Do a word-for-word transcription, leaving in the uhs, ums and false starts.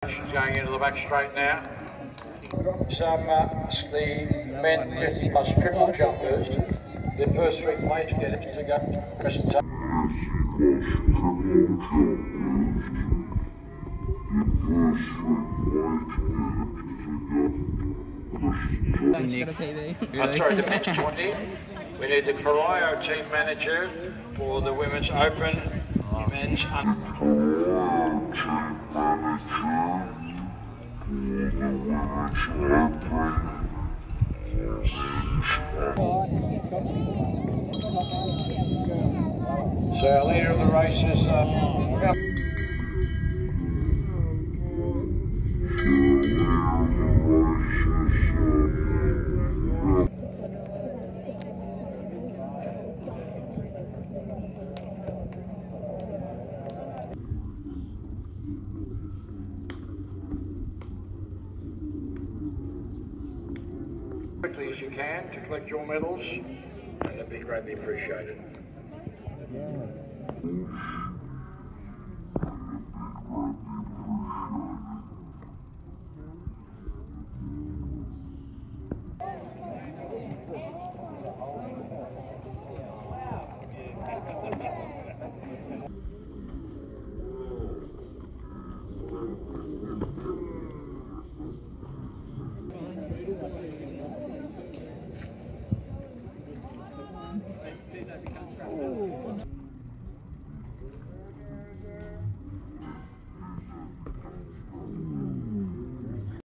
She's going into the back straight now. Some uh, the men fifty plus triple jumpers, the first three place getters to go to presentation. I'm sorry, the men's twenty. We need the Cryo team manager for the women's open, men's under. So our leader of the race is uh, quickly as you can to collect your medals, and it'd be greatly appreciated.